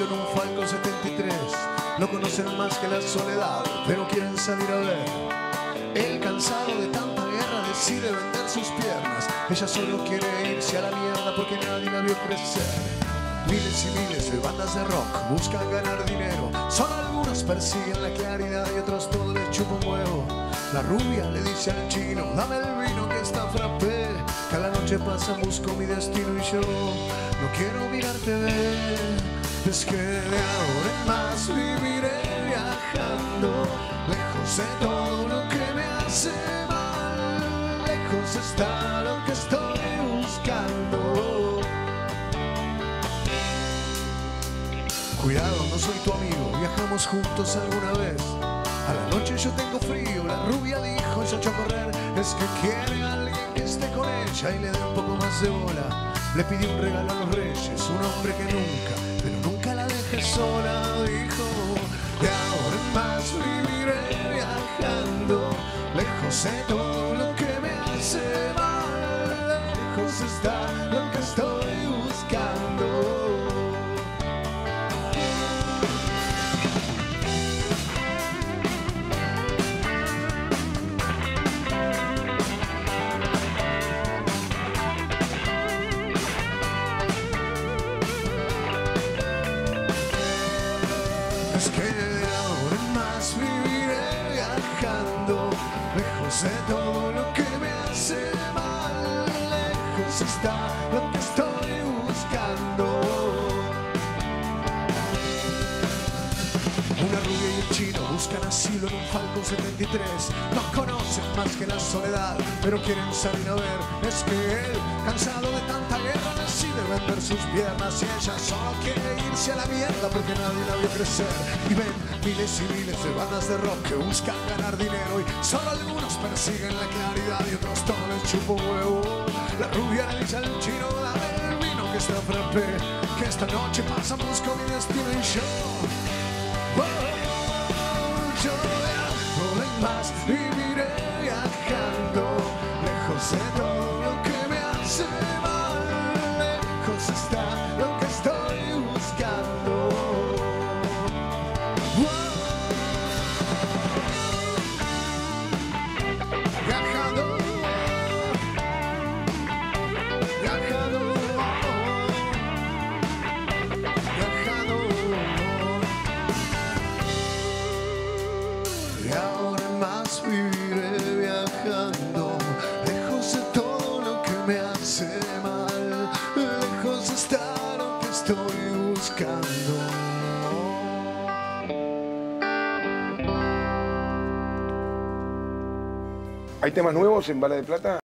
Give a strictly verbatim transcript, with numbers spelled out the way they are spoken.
en un Falcon setenta y tres. No conocen más que la soledad, pero quieren salir a ver. El cansado de tanta guerra decide vender sus piernas. Ella solo quiere irse a la mierda porque nadie la vio crecer. Miles y miles de bandas de rock buscan ganar dinero. Solo algunos persiguen la claridad y otros todo les chupa un huevo. La rubia le dice al chino: dame el vino que está frappé. Cada noche pasa, busco mi destino y yo no quiero mirarte ver. Es que de ahora en más viviré viajando, lejos de todo lo que me hace mal. Lejos está lo que estoy buscando. Cuidado, no soy tu amigo, viajamos juntos alguna vez. A la noche yo tengo frío, la rubia dijo, se echó a correr. Es que quiere a alguien que esté con ella y le dé un poco más de bola. Le pidió un regalo a los reyes, un hombre que nunca, pero nunca la deje sola. Dijo, de ahora en más viviré viajando, lejos de todo lo que me hace mal. Lejos está lo que estoy buscando. Es que de ahora en más viviré viajando, lejos de todo lo que me hace mal. Lejos está lo que estoy buscando. Una rubia y un chino buscan asilo en un Falcon setenta y tres. No conocen más que la soledad, pero quieren salir a ver. Es que él, cansado de tanta guerra, decide vender sus piernas y ella solo quiere irse a la mierda porque nadie la vio crecer. Y ven miles y miles de bandas de rock que buscan ganar dinero y solo algunos persiguen la claridad y otros todo les chupa un huevo. La rubia le dice al chino, dame el vino que está frappé, que esta noche pasa, busco mi destino y yo oh, yo viajo y más viviré viajando, lejos de todo lo que me hace mal. Lejos está lo que estoy buscando. Viajando, viajando, viajando. Y ahora más viviré viajando, lejos de todo lo que me hace mal. Lejos está lo que estoy buscando. ¿Hay temas nuevos en Bala de Plata?